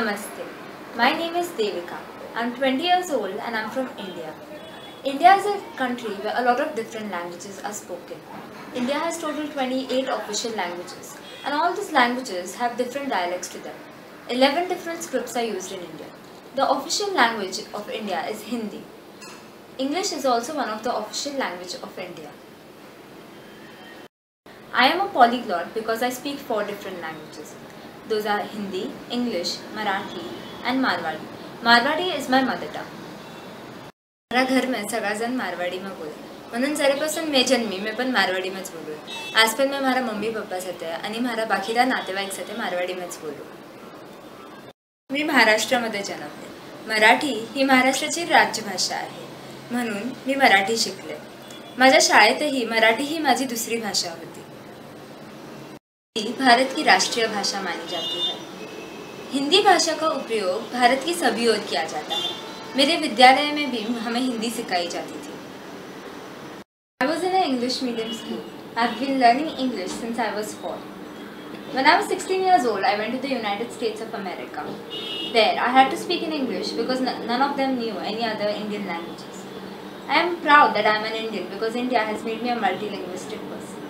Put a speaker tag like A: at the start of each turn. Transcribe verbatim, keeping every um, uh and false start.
A: Namaste. My name is Devika. I'm twenty years old and I'm from India. India is a country where a lot of different languages are spoken. India has total twenty-eight official languages, and all these languages have different dialects to them. eleven different scripts are used in India. The official language of India is Hindi. English is also one of the official language of India. I am a polyglot because I speak four different languages. Those are Hindi, English, Marathi and Marwadi. Marwadi is my mother tongue. हमारा घर में सगाजन मारवाड़ी में बोले म्हणून जरेपासून मैं जन्मी मैं पण मारवाड़ी में बोलू आज पण मैं मारा मम्मी पप्पा साथे आणि मारा बाकीच्या नातेवाईक साथे मारवाड़ी में बोलू. मी महाराष्ट्रामध्ये जन्मले. मराठी ही महाराष्ट्राची राज्यभाषा आहे म्हणून मी मराठी शिकले. माझ्या शाळेतही मराठी ही माझी दुसरी भाषा होती. भारत की राष्ट्रीय भाषा मानी जाती है. हिंदी भाषा का उपयोग भारत की सभी ओर किया जाता है. मेरे विद्यालय में भी हमें हिंदी सिखाई जाती थी. I was in an English medium school. I've been learning English since I was four. When I was sixteen years old, I went to the United States of America. There, I had to speak in English because none of them knew any other Indian languages. I am proud that I am an Indian because India has made me a multilingualistic person.